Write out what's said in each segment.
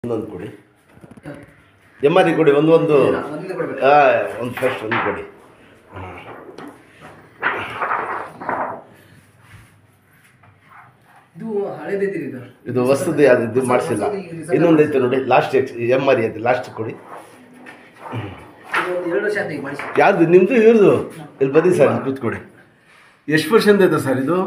ಒಂದೊಂದು ಕೊಡಿ ಎಮ್ಮರಿ ಕೊಡಿ ಒಂದು ಫಸ್ಟ್ ಒಂದು ಕೊಡಿ. ಇದು ಹೊಸದು ಯಾವುದು ಇದು ಮಾಡಿಸಿಲ್ಲ. ಇನ್ನೊಂದು ಐತೆ ನೋಡಿ ಲಾಸ್ಟ್ ಎಮ್ಮರಿ ಅದು ಲಾಸ್ಟ್ ಕೊಡಿ. ಯಾವುದು ನಿಮ್ಮದು ಇವ್ರದು? ಇಲ್ಲಿ ಬನ್ನಿ ಸರ್ ಕೂತ್ಕೊಡಿ. ಎಷ್ಟು ವರ್ಷದಿಂದ ಐತೆ ಸರ್ ಇದು?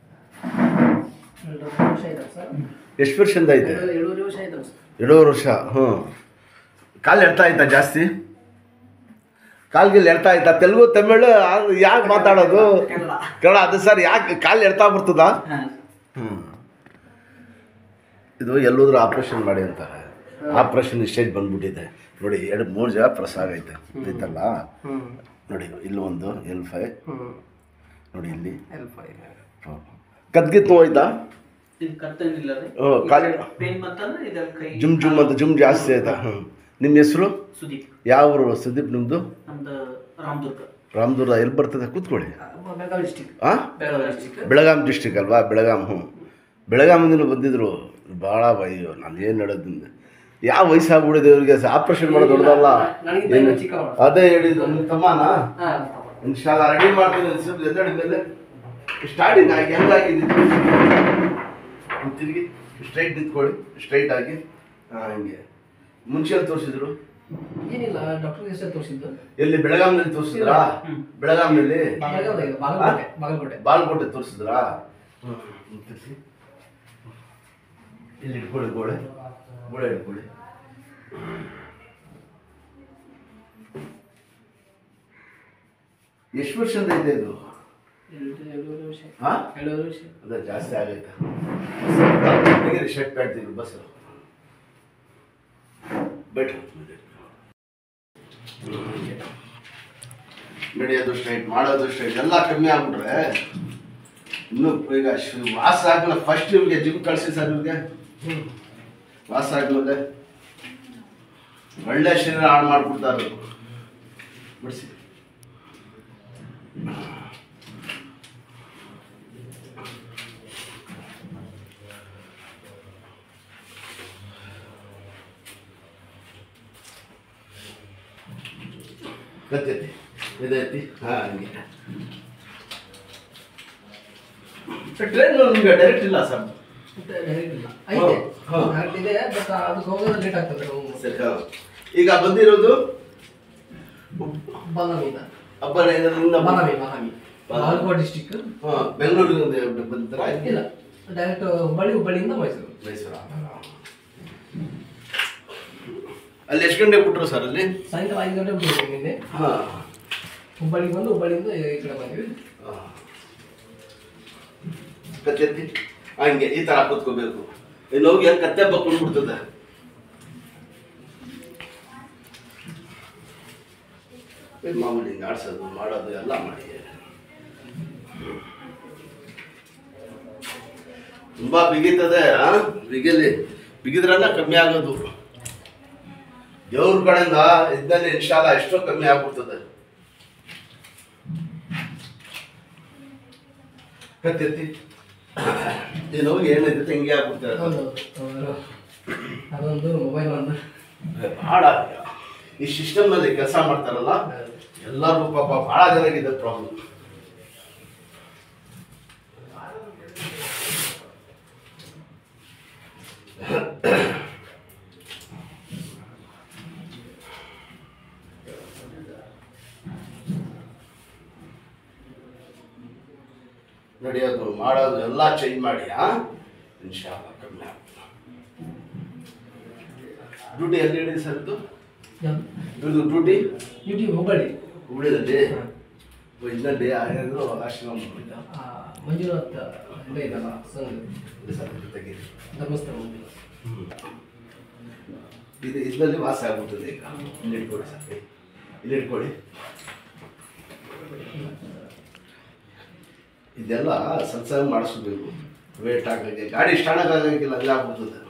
ಎಷ್ಟು ವರ್ಷದಿಂದ ಐತೆ? 2.5 ವರ್ಷ. ಹ್ಞೂ. ಕಾಲು ಎಳ್ತಾ ಆಯ್ತಾ ಜಾಸ್ತಿ? ಕಾಲ್ಗಿಲ್ ಎಳ್ತಾ ಆಯ್ತಾ? ತೆಲುಗು ತಮಿಳು ಯಾಕೆ ಮಾತಾಡೋದು? ಕನ್ನಡ ಅದು ಸರ್ ಯಾಕೆ ಕಾಲು ಎಳ್ತಾ ಬರ್ತದ? ಹ್ಞೂ. ಇದು ಎಲ್ಲೋದ್ರೂ ಆಪ್ರೇಷನ್ ಮಾಡಿ ಅಂತಾರೆ. ಆಪ್ರೇಷನ್ ಸ್ಟೇಜ್ ಬಂದ್ಬಿಟ್ಟಿದೆ ನೋಡಿ. 2-3 ಜನ ಪ್ರೆಸ್ ಆಗೈತೆ ಐತಲ್ಲ ನೋಡಿ. ಇಲ್ಲಿ ಒಂದು L5 ನೋಡಿ. ಇಲ್ಲಿ ಕದ್ಗಿತ್ತು ಹೋಯ್ತಾ? ಜುಮ್ ಜುಮ್ ಅಂತ ಜುಮ್ ಜಾಸ್ತಿ ಆಯ್ತಾ? ನಿಮ್ಮ ಹೆಸರು? ಯಾವ ಊರು ಸುದೀಪ್? ನಿಮ್ಮದು ರಾಮದುರ್ಗ. ಎಲ್ಲಿ ಬರ್ತದೆ? ಕೂತ್ಕೊಳ್ಳಿ. ಹಾಂ, ಬೆಳಗಾಂ ಡಿಸ್ಟಿಕ್ ಅಲ್ವಾ? ಬೆಳಗಾಂ. ಹ್ಞೂ, ಬೆಳಗಾಮಿಂದ ಬಂದಿದ್ರು. ಭಾಳ ಅಯ್ಯೋ ನಾನು ಏನು ಹೇಳೋದ್ರಿಂದ ಯಾವ ವಯಸ್ಸಾಗ್ಬಿಡಿದೆ ಇವ್ರಿಗೆ. ಆಪ್ರೇಷನ್ ಮಾಡೋದು ದೊಡ್ಡದಲ್ಲ. ಅದೇ ಹೇಳಿದ್ದು ನಿಮ್ಮ ತಮ್ಮನ. ಇನ್ಶಾಲ್ಲ ರೆಡಿ ಮಾಡ್ತೀನಿ. ಎದ್ದಾಡಿದ್ಮೇಲೆ ಸ್ಟಾರ್ಟಿಂಗ್ ಆಗಿ ಹೆಂಗಾಗಿದ್ದು ತಿರುಗಿ ಸ್ಟ್ರೈಟ್ ನಿಂತ್ಕೊಳ್ಳಿ. ಸ್ಟ್ರೈಟ್ ಆಗಿ ಹಿಂಗೆ. ಮುಂಚೆ ತೋರಿಸಿದ್ರು? ಏನಿಲ್ಲ, ಡಾಕ್ಟರ್ ತೋರಿಸಿದ್ದು. ಎಲ್ಲಿ? ಬೆಳಗಾಂನಲ್ಲಿ ತೋರಿಸಿದ್ರಾ? ಬೆಳಗಾಂನಲ್ಲಿ ಬಾಗಲಕೋಟೆ ತೋರಿಸಿದ್ರಾ? ಇಲ್ಲಿ ಇಟ್ಕೊಳ್ಳಿ. ಗೋಳೆ ಇಟ್ಕೊಳ್ಳಿ. ಎಷ್ಟು ವರ್ಷದಿಂದ ಇದೆ ಇದು? 7 ವರ್ಷ. ಅದೇ ಜಾಸ್ತಿ ಆಗೈತೆ. ಶರ್ಟ್ ಪ್ಯಾಂಟ್ ತಿಂಗಳು ಬಸ್ ಬೆಟ್ರ್ ನಡೆಯೋದು ಸ್ಟ್ರೈಟ್, ಮಾಡೋದು ಸ್ಟ್ರೈಟ್ ಎಲ್ಲ ಕಮ್ಮಿ ಆಗ್ಬಿಟ್ರೆ ಇನ್ನೂ ಈಗ ವಾಸ ಆಗಲ್ಲ. ಫಸ್ಟ್ ಇವ್ರಿಗೆ ಜಿಮ್ ಕಳಿಸಿ ಸರ್. ಇವ್ರಿಗೆ ವಾಸ ಆದ್ಮೇಲೆ ಒಳ್ಳೆ ಶರೀರ ಹಾಳು ಮಾಡ್ಬಿಡ್ತಾರೆ. ಬಿಡಿಸಿ. ಗತ್ತೈತಿ ಇದೈತಿ. ಹಾಂ, ಹಂಗೆ ಟ್ರೈನ್ ನಿಮ್ಗೆ ಡೈರೆಕ್ಟ್ ಇಲ್ಲ ಸರ್? ಈಗ ಬಂದಿರೋದು ಬಾಗಲಕೋಟೆ ಡಿಸ್ಟಿಕ್. ಬೆಂಗಳೂರಿನಿಂದ ಬಂದಿರಾ? ಇಲ್ಲ, ಡೈರೆಕ್ಟ್ ಹುಬ್ಬಳ್ಳಿಯಿಂದ ಮೈಸೂರು. ಅಲ್ಲಿ ಎಷ್ಟು ಗಂಟೆ ಬಿಟ್ರು ಸರ್? ಅಲ್ಲಿ ಸಾಯಂಕಾಲ 5 ಗಂಟೆ ಬಿಟ್ಟಿದ್ದೀವಿ ನಿನ್ನೆ. ಹುಬ್ಬಳ್ಳಿಗೆ ಬಂದು ಹುಬ್ಬಳ್ಳಿಯಿಂದ ಈ ಕಡೆ ಬಂದ್ವಿ. ಕತ್ತೆತ್ತಿ ಹಂಗೆ ಈ ಥರ ಕೂತ್ಕೋಬೇಕು. ಇನ್ನು ಹೋಗಿ ಅಲ್ಲಿ ಕತ್ತೆ ಬಕ್ಕೊಂಡ್ಬಿಡ್ತದೆ. ಮಾಮೂಲಿ ಹಿಂಗೆ ಆಡ್ಸೋದು ಮಾಡೋದು ಎಲ್ಲ ಮಾಡಿ ತುಂಬ ಬಿಗಿತದೆ. ಬಿಗಿದ್ರಲ್ಲ ಕಮ್ಮಿ ಆಗೋದು. ದೇವ್ರ ಕಡೆಯಿಂದ ಇದ್ದಲ್ಲಿ ಇನ್ಶಾಲ್ಲ ಎಷ್ಟೋ ಕಮ್ಮಿ ಆಗ್ಬಿಡ್ತದೆ. ಕತ್ತೆತ್ತಿ ನೀನು ಹೋಗಿ ಏನಿದೆ ಹಿಂಗೆ ಆಗ್ಬಿಡ್ತಾರೆ. ಅದೊಂದು ಮೊಬೈಲ್ ಒಂದು ಭಾಳ ಈ ಸಿಸ್ಟಮ್ನಲ್ಲಿ ಕೆಲಸ ಮಾಡ್ತಾರಲ್ಲ ಎಲ್ಲರಿಗೂ ಪಾಪ ಭಾಳ ಜನಗಿದೆ ಪ್ರಾಬ್ಲಮ್. ನಡೆಯೋದು ಮಾಡೋದು ಎಲ್ಲ ಚೇಂಜ್ ಮಾಡಿ ಇನ್ಶಾಲ್ಲ ಕಮ್ಮಿ ಆಗ್ತದೆ. ಡ್ಯೂಟಿ ಎಲ್ಲಿ ಹೇಳಿದೆ ಸರ್? ಇದು ಡ್ಯೂಟಿ ಹುಬ್ಬಳ್ಳಿಯಲ್ಲಿ ಇದರಲ್ಲಿ ಯಾರು ಆಶ್ರಮ ಮಂಜುನಾಥ್ ಇದಲ್ಲ ತೆಗೀರಿ. ಧರ್ಮಸ್ಥಳ ಇದು ಇದರಲ್ಲಿ ವಾಸ ಆಗ್ಬಿಡ್ತದೆ. ಈಗ ಇಲ್ಲಿ ಇಟ್ಕೊಳ್ಳಿ ಸರ್, ಇಲ್ಲಿ ಇಟ್ಕೊಳ್ಳಿ. ಇದೆಲ್ಲ ಸತ್ಸಂಗ ಮಾಡಿಸ್ಬೇಕು. ವೇಟ್ ಹಾಕಕ್ಕೆ ಗಾಡಿ ಸ್ಟಾರ್ಟ್ ಆಗೋಕ್ಕಿಲ್ಲ, ಅಲ್ಲಿ ಆಗ್ಬಿಡ್ತದೆ.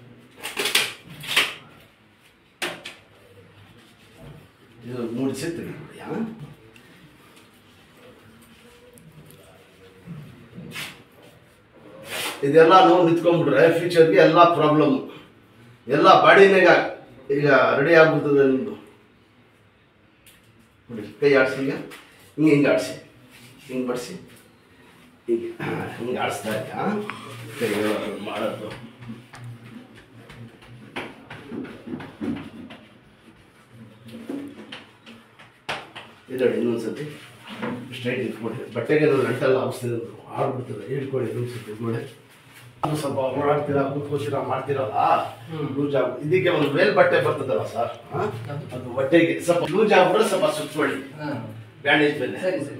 ಇದು ಮೂಡಿಸಿರ್ತೀವಿ. ಇದೆಲ್ಲ ನೋವು ನಿಂತ್ಕೊಂಡ್ಬಿಟ್ರೆ ಫ್ಯೂಚರ್ಗೆ ಎಲ್ಲ ಪ್ರಾಬ್ಲಮ್. ಎಲ್ಲ ಬಾಡಿನಾಗ ಈಗ ರೆಡಿ ಆಗ್ಬಿಡ್ತದೆ ನಿಮ್ಮದು. ನೋಡಿ ಕೈ ಆಡಿಸಿ, ಈಗ ಹಿಂಗೆ ಆಡಿಸಿ, ಹಿಂಗೆ ಬಡಿಸಿ, ಹಿಂಗೆ ಆಡಿಸ್ತಾ ಇದ್ದ ಕೈ ಮಾಡೋದು. ಇದರಲ್ಲಿ ಇನ್ನೊಂದ್ಸತಿ ಸ್ಟ್ರೈಟ್ ಇಟ್ಕೊಡಿ. ಬಟ್ಟೆಗೆ ಗಂಟೆಲ್ಲ ಆಡಿಸ್ತಿದ್ರು, ಆಡ್ಬಿಡ್ತದೆ. ಇಟ್ಕೊಳ್ಳಿ ಇನ್ನೊಂದ್ಸತಿ ನೋಡಿ. ಅದು ಸ್ವಲ್ಪ ಓಡಾಡ್ತೀರಾ, ಕೂತ್ಕೋತೀರಾ, ಮಾಡ್ತೀರಲ್ಲ ಲೂಸ್ ಆಗ. ಇದಕ್ಕೆ ಒಂದು ಮೇಲ್ ಬಟ್ಟೆ ಬರ್ತದಲ್ಲ ಸರ್, ಅದು ಬಟ್ಟೆಗೆ ಸ್ವಲ್ಪ ಲೂಸ್ ಆಗ್ಬಿಟ್ರೆ ಸ್ವಲ್ಪ ಸುತ್ಕೊಳ್ಳಿ ಬ್ಯಾಂಡೇಜ್ ಮೇಲೆ. ಸರಿ ಸರಿ.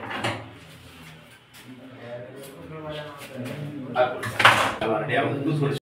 ಹಾಕ್ಬಿಡಿ. ರೆಡಿ ಆಗೋದು ಕೂತ್ಕೊಳ್ಳಿ.